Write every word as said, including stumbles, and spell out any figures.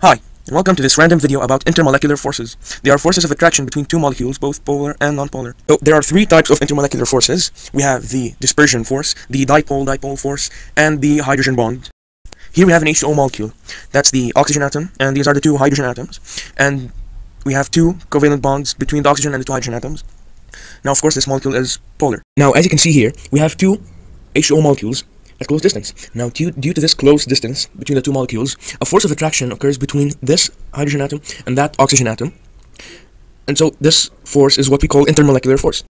Hi, and welcome to this random video about intermolecular forces. They are forces of attraction between two molecules, both polar and nonpolar. So there are three types of intermolecular forces. We have the dispersion force, the dipole-dipole force, and the hydrogen bond. Here we have an H two O molecule. That's the oxygen atom, and these are the two hydrogen atoms. And we have two covalent bonds between the oxygen and the two hydrogen atoms. Now, of course, this molecule is polar. Now, as you can see here, we have two H two O molecules at close distance. Now, due, due to this close distance between the two molecules, a force of attraction occurs between this hydrogen atom and that oxygen atom. And so this force is what we call intermolecular force.